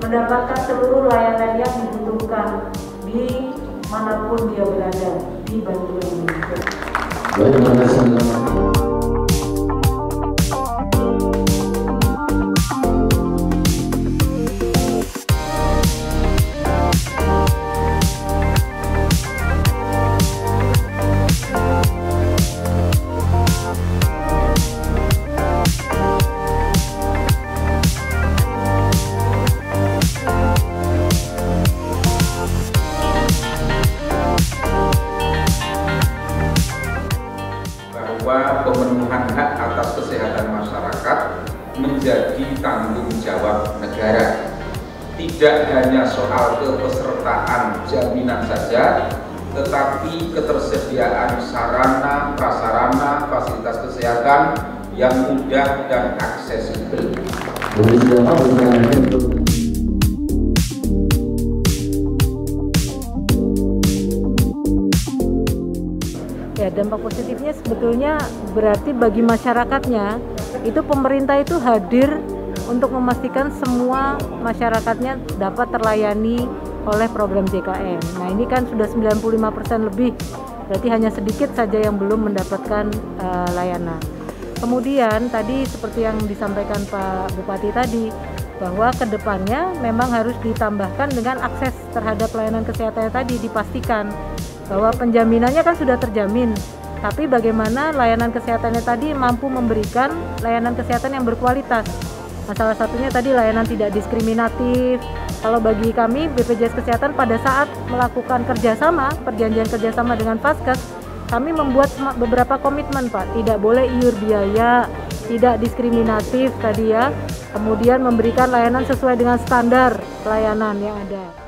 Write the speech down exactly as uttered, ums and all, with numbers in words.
mendapatkan seluruh layanan yang dibutuhkan di manapun dia berada di Bantul Indonesia. Baik, terima kasih. Bahwa pemenuhan hak atas kesehatan masyarakat menjadi tanggung jawab negara. Tidak hanya soal kepesertaan jaminan saja, tetapi ketersediaan sarana, prasarana, fasilitas kesehatan yang mudah dan aksesibel. Ya, dampak positifnya sebetulnya berarti bagi masyarakatnya, itu pemerintah itu hadir untuk memastikan semua masyarakatnya dapat terlayani oleh program J K N. Nah, ini kan sudah sembilan puluh lima persen lebih, berarti hanya sedikit saja yang belum mendapatkan uh, layanan. Kemudian tadi seperti yang disampaikan Pak Bupati tadi, bahwa kedepannya memang harus ditambahkan dengan akses terhadap layanan kesehatan tadi, dipastikan bahwa penjaminannya kan sudah terjamin, tapi bagaimana layanan kesehatannya tadi mampu memberikan layanan kesehatan yang berkualitas. Nah, salah satunya tadi layanan tidak diskriminatif. Kalau bagi kami B P J S Kesehatan pada saat melakukan kerjasama, perjanjian kerjasama dengan Vaskes, kami membuat beberapa komitmen, Pak. Tidak boleh iur biaya, tidak diskriminatif tadi ya, kemudian memberikan layanan sesuai dengan standar pelayanan yang ada.